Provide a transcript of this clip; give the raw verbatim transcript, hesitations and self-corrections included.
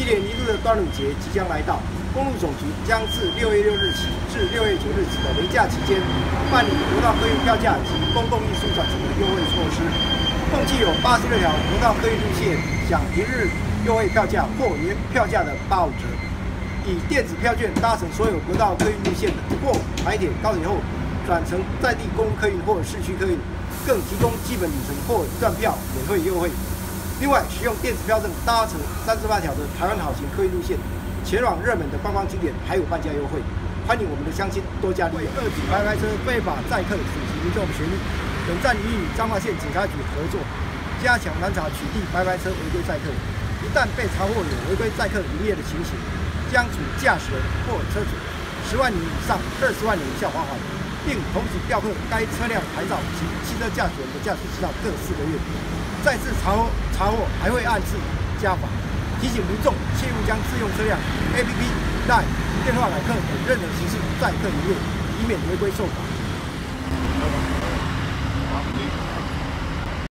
一年一度的端午节即将来到，公路总局将自六月六日起至六月九日止的连假期间，办理国道客运票价及公共运输转乘的优惠措施，共计有八十六条国道客运路线享平日优惠票价或原票价的八五折。以电子票券搭乘所有国道客运路线或台铁、高铁后，转乘在地公路客运或市区客运，更提供基本里程或一段票免费优惠。另外，使用电子票证搭乘三十八条的台湾好行客运路线，前往热门的观光景点还有半价优惠。欢迎我们的乡亲多加利用。遏止白牌车非法载客损及民众权益，本站已与彰化县警察局合作，加强拦查取缔白牌车违规载客。一旦被查获有违规载客营业的情形，将处驾驶人或车主十万元以上二十万元以下罚款，并同时吊扣该车辆牌照及汽车驾驶人的驾驶执照各四个月。再次查获查获还会按次加罚。提醒民众切勿将自用车辆、A P P、LINE、电话揽客等任何形式载客营业，以免违规受罚。